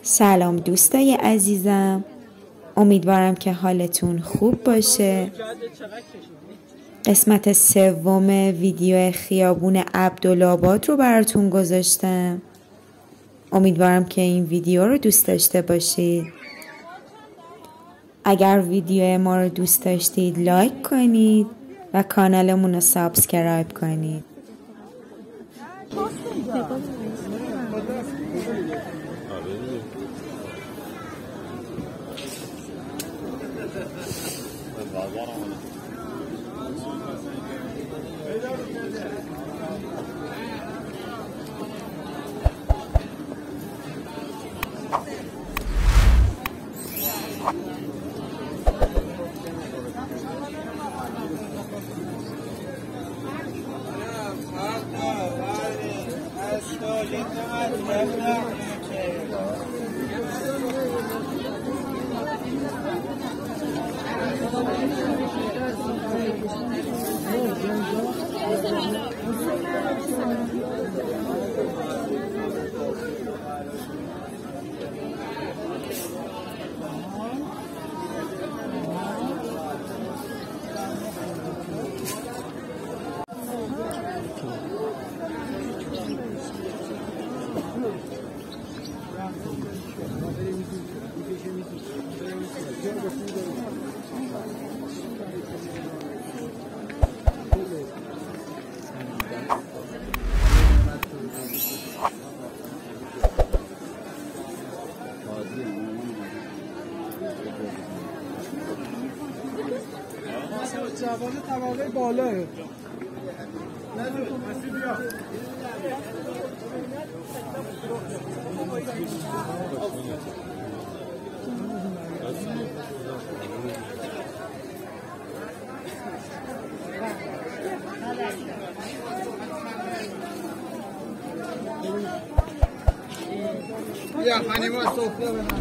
سلام دوستای عزیزم، امیدوارم که حالتون خوب باشه. قسمت سوم ویدیو خیابون عبدالآباد رو براتون گذاشتم. امیدوارم که این ویدیو رو دوست داشته باشید. اگر ویدیو ما رو دوست داشتید لایک کنید و کانالمون رو سابسکرایب کنید. جوان طبقه بالاه. یا خانیما سفره بنام